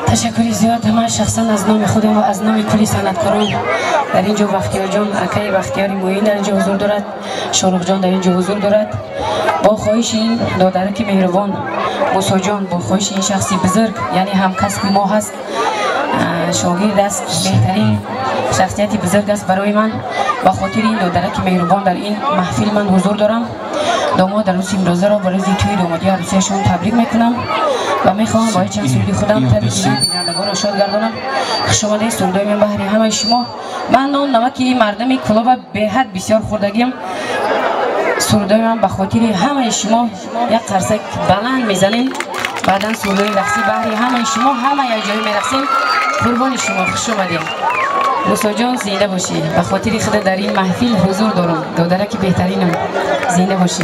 تشکری زیاد همه شخصا از نام خودم و از نام کلی صنعتکاران در اینجا بختیار جان اکای بختیاری موین در اینجا حضور دارد، شاروخ جان در اینجا حضور دارد. با خواهش این دادرک مهربان موسی جان، با خواهش این شخصی بزرگ یعنی هم کسب ما هست، شاگرد است، بهترین شخصیتی بزرگ است برای من. با خاطر این دادرک مهربان در این محفل من حضور دارم. داماد عروسی امروزه را با روز توی دامادی عروسیشون تبریک میکنم و میخوام با چند سوری خودم تبریک بینندگان را شاد گردانم. خوش آمدید سرودای من بهر همه شما. من نمکی مردم کلوب به حد بسیار خوردگیم. سرودای من به خاطر همه شما یک قرصک بلند میزنیم، بعدا سرودای رقصی بهر همه شما، همه یک جایی میرقصیم. قربان شما، خوش آمدید. موسی جان زنده باشی. به خاطر خود در این محفل حضور دارم. دادرک بهترینم، زنده باشی.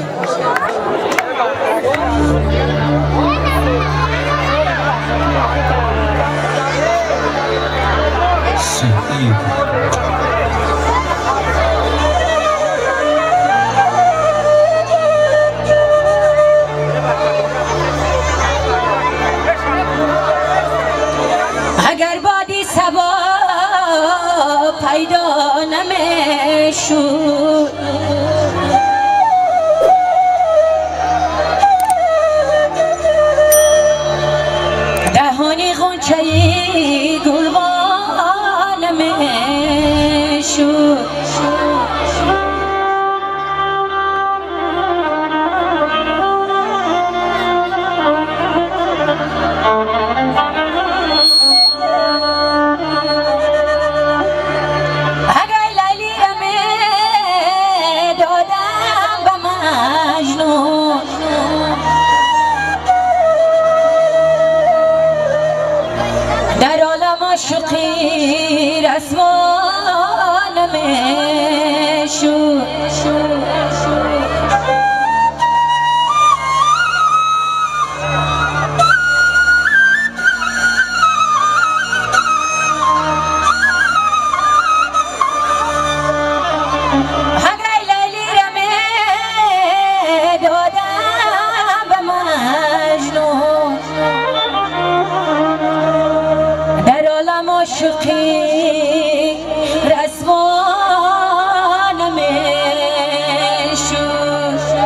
اگر بادی سبا پیدا نمیشد دهانی غنچه‌ای گلبان نمیشد. عاشقی رسوا نمیشد. عاشقی رسوا نمیشد.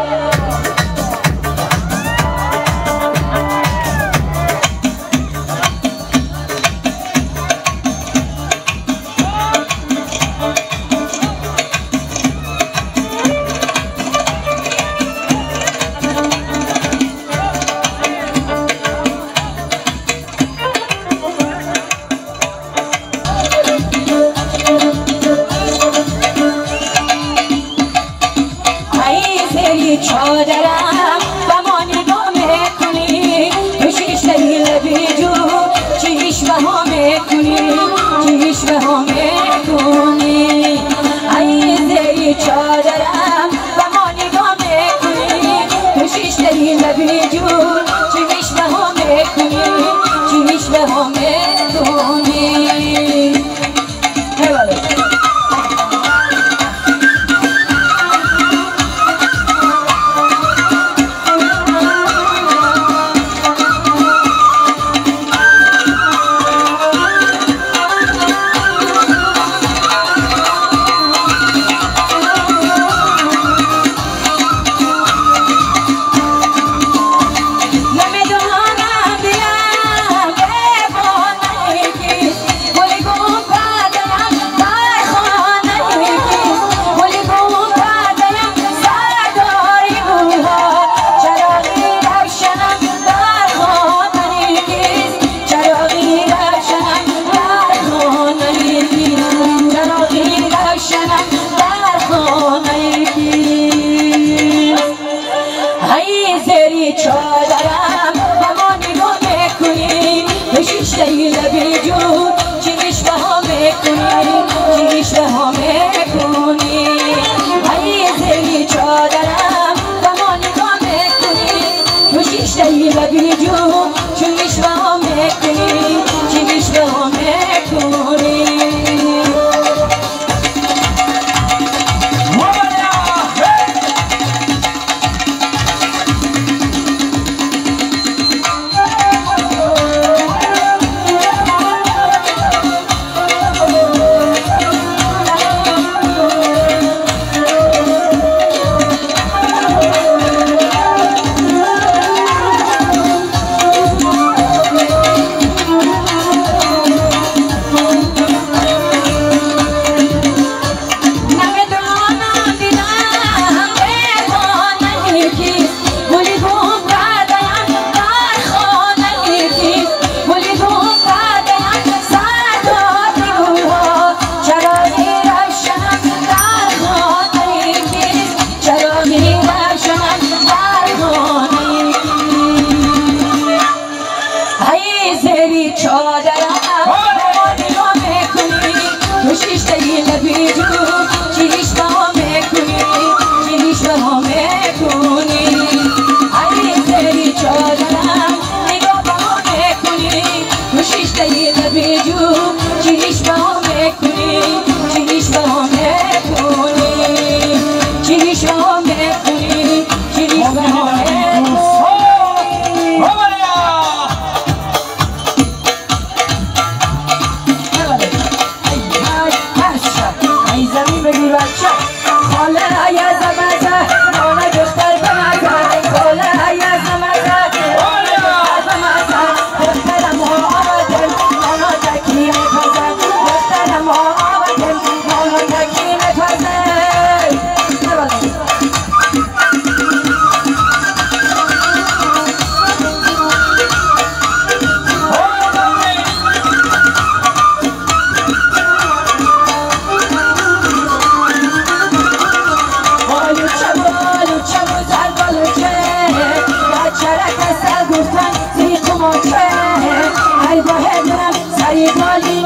چادرم و ما نگاه میکنی بشیش دلیل بیجو چشمه ها میکنی چشمه ها میکنی ای زیر چادرم و ما نگاه میکنی بشیش دلیل بیجو چشمه ها میکنی چشمه ها میکنی. چادرم و ما نگاه میکنی بشیش دلیل بیجون چشمه ها میکنی چشمه ها میکنی ای زیر چادرم و ما نگاه میکنی بشیش دلیل بیجون چشمه ها میکنی چشمه ها میکنی. زری چادرم نگاه میکنی تو شیشته لبی جون چیش به هم میکنی چیش به هم میکنی ای زری چادرم نگاه به هم میکنی تو شیشته لبی جون چیش به هم میکنی چیش به هم میکنی چیش به هم میکنی چیش به هم Ay,